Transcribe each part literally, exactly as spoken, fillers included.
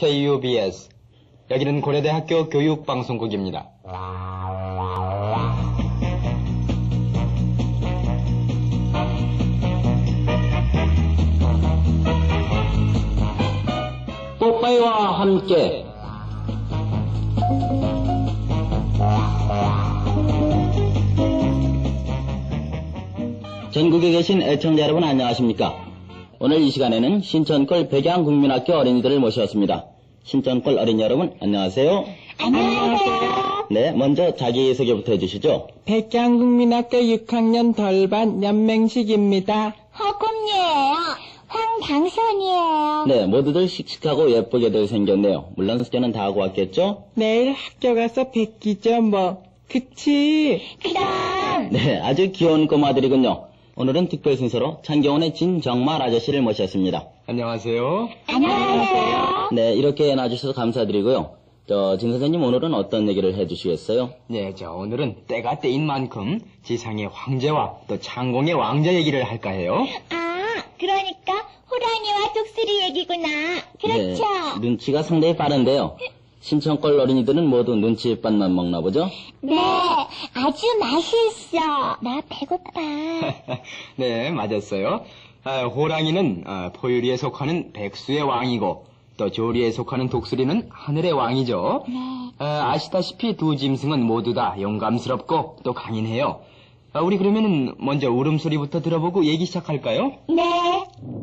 케이유비에스. 여기는 고려대학교 교육방송국입니다. 뽀빠이와 함께 전국에 계신 애청자 여러분 안녕하십니까? 오늘 이 시간에는 신천골 백양국민학교 어린이들을 모셨습니다. 신천골 어린이 여러분 안녕하세요. 안녕하세요. 네, 먼저 자기소개부터 해주시죠. 백양국민학교 육 학년 덜반 연맹식입니다. 허꿈이에요. 황당선이에요. 네, 모두들 씩씩하고 예쁘게들 생겼네요. 물론 숙제는 다 하고 왔겠죠? 내일 학교 가서 뵙기죠 뭐. 그치? 그럼. 네, 아주 귀여운 꼬마들이군요. 오늘은 특별 순서로 창경원의 진정말 아저씨를 모셨습니다. 안녕하세요. 안녕하세요. 네, 이렇게 나와주셔서 감사드리고요. 저, 진 선생님 오늘은 어떤 얘기를 해주시겠어요? 네, 저 오늘은 때가 때인 만큼 지상의 황제와 또 창공의 왕자 얘기를 할까 해요. 아, 그러니까 호랑이와 독수리 얘기구나. 그렇죠? 네, 눈치가 상당히 빠른데요. 신천골 어린이들은 모두 눈치밥만 먹나 보죠? 네, 아주 맛있어. 나 배고파. 네, 맞았어요. 아, 호랑이는 아, 포유리에 속하는 백수의 왕이고 또 조리에 속하는 독수리는 하늘의 왕이죠. 네. 아, 아시다시피 두 짐승은 모두 다 용감스럽고 또 강인해요. 아, 우리 그러면은 먼저 울음소리부터 들어보고 얘기 시작할까요? 네.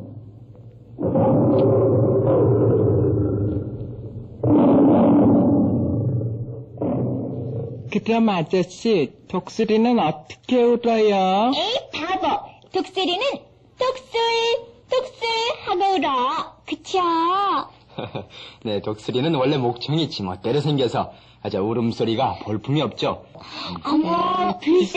그럼 아저씨, 독수리는 어떻게 울어요? 에이, 바보. 독수리는 독술, 독술 하고 울어. 그쵸? 네, 독수리는 원래 목청이 지멋대로 생겨서 아주 울음소리가 볼품이 없죠. 어머,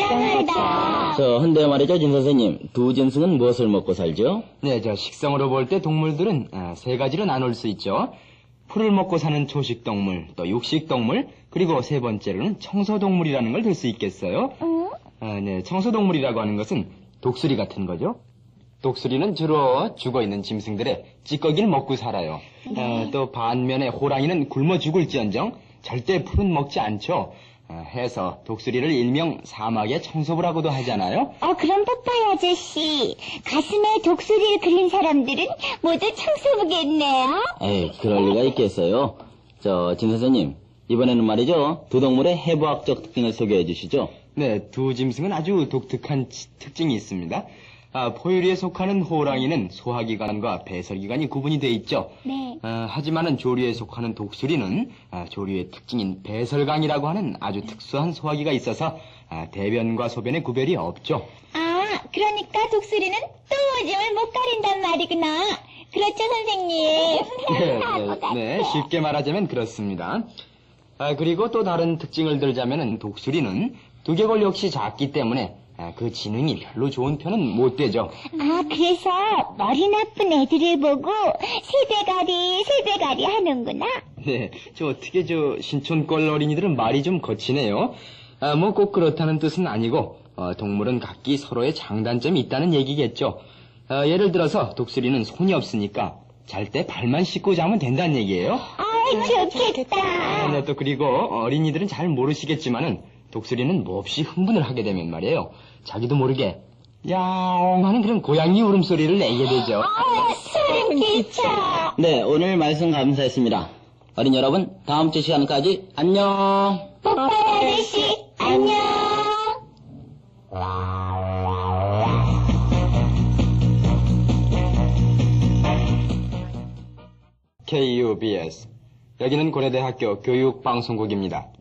불쌍하다. 저, 근데 말이죠, 진 선생님. 두 짐승은 무엇을 먹고 살죠? 네, 저 식성으로 볼 때 동물들은 아, 세 가지로 나눌 수 있죠. 풀을 먹고 사는 초식동물, 또 육식동물, 그리고 세 번째로는 청소동물이라는 걸 들 수 있겠어요. 응? 아, 네, 청소동물이라고 하는 것은 독수리 같은 거죠. 독수리는 주로 죽어있는 짐승들의 찌꺼기를 먹고 살아요. 아, 또 반면에 호랑이는 굶어 죽을지언정 절대 풀은 먹지 않죠. 아, 해서 독수리를 일명 사막의 청소부라고도 하잖아요. 어, 그럼 뽀빠이 아저씨, 가슴에 독수리를 그린 사람들은 모두 청소부겠네요? 에이, 그럴 리가 있겠어요. 저, 진 선생님. 이번에는 말이죠. 두 동물의 해부학적 특징을 소개해 주시죠. 네, 두 짐승은 아주 독특한 치- 특징이 있습니다. 아, 포유리에 속하는 호랑이는 소화기관과 배설기관이 구분이 돼 있죠. 네. 아, 하지만은 조류에 속하는 독수리는 아, 조류의 특징인 배설강이라고 하는 아주 특수한 소화기가 있어서 아, 대변과 소변의 구별이 없죠. 아, 그러니까 독수리는 또 오줌을 못 가린단 말이구나. 그렇죠, 선생님? 네, 네, 네, 쉽게 말하자면 그렇습니다. 아, 그리고 또 다른 특징을 들자면은 독수리는 두개골 역시 작기 때문에 아, 그 지능이 별로 좋은 편은 못 되죠. 아, 그래서 머리 나쁜 애들을 보고 세배가리, 세배가리 하는구나. 네, 저 어떻게 저 신촌골 어린이들은 말이 좀 거치네요. 아, 뭐 꼭 그렇다는 뜻은 아니고 어, 동물은 각기 서로의 장단점이 있다는 얘기겠죠. 아, 예를 들어서 독수리는 손이 없으니까 잘 때 발만 씻고 자면 된다는 얘기예요. 아, 좋겠다. 아, 네, 또 그리고 어린이들은 잘 모르시겠지만은 독수리는 몹시 흥분을 하게 되면 말이에요. 자기도 모르게 야옹 하는 그런 고양이 울음소리를 내게 되죠. 아, 소름 끼쳐. 네, 오늘 말씀 감사했습니다. 어린 여러분, 다음 주 시간까지 안녕! 뽀빠이 아저씨, 안녕. 케이유비에스. 여기는 고려대학교 교육방송국입니다.